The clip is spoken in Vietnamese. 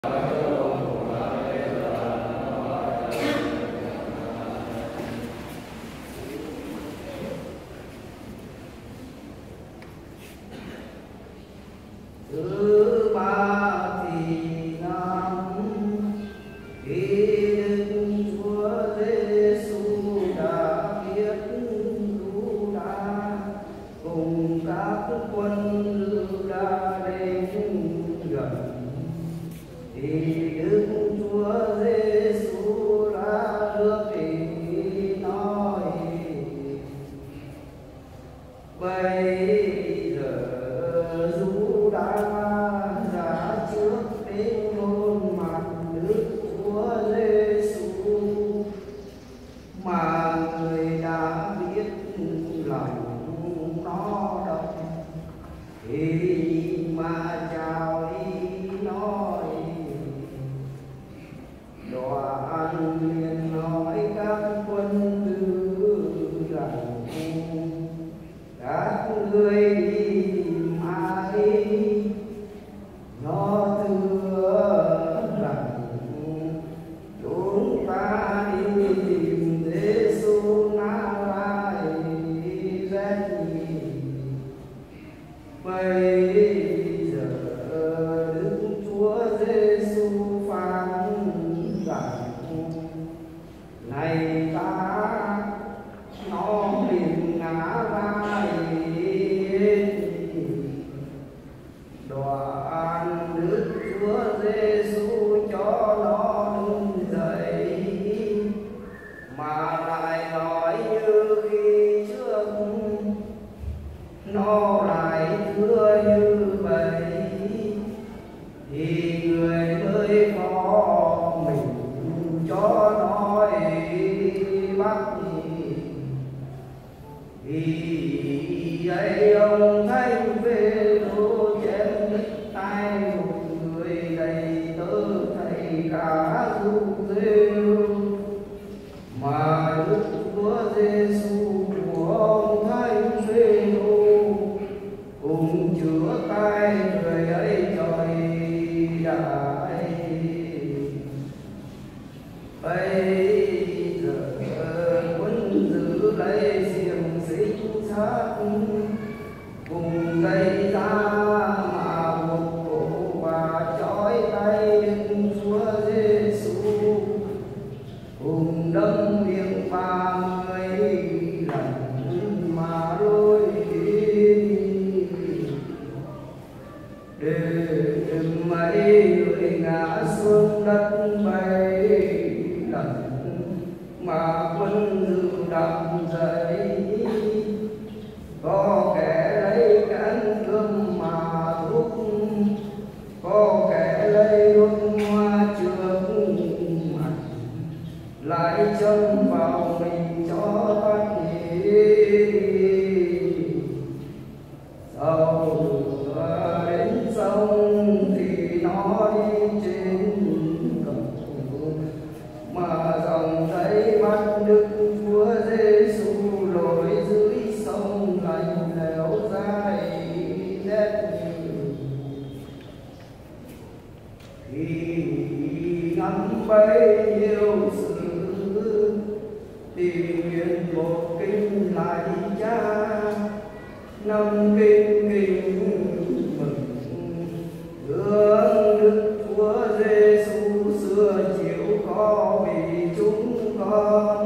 Thứ ba thì năm khi Đức Chúa Giêsu đã biết Giu-đa cùng các quân Giu-đa đến gần, thì Đức Chúa Giêsu đã bước đi nói: bây giờ Giu-đa ra trước đến hôn mặt Đức Chúa Giêsu, mà người đã biết lòng nó đâu, thì mà chào đi nói. Đoạn liền nói các quân tư rằng: các ngươi đi tìm ai? Nó thưa rằng: chúng ta đi tìm Giêsu Na-ra-rét-ni. Bây giờ Đức Chúa Giêsu phán rằng: này ta, nó liền ngã ra đoạn Đức Chúa Giêsu cho nó đứng dậy, mà lại nói như khi trước, nó lại thưa như vậy, thì người mới có mình cho nói bắt đi. Vì ấy ông Thánh Phêrô chém đứt tay một người đầy tớ thầy cả Du-rêu, mà Đức Chúa Giêsu của ông Thánh Phêrô cùng chữa tay người ấy trời đại. Bây giờ quân giữ lấy xiềng xích sắt cùng dây da mà buộc cổ và trói tay Đức Chúa Giêsu, cùng đâm miệng 30 lần mà lôi đi. Để mấy người ngã xuống đất 7 lần, mà quân dự đặng dậy. Có kẻ lấy cán cơm mà thúc, có kẻ lấy đốt hoa trước mặt, lại châm vào mình cho thoát nghỉ. Sau đến sông thì nó đi trên cầu, mà dòng thấy bắt Đức Chúa Giêsu lội dưới sông lạnh lẽo dài rét như. Khi ngắm bấy nhiêu sự, thì nguyện một kinh lại cha, 5 kinh mừng hướng Đức Chúa Giêsu xưa chịu khó vì chúng con.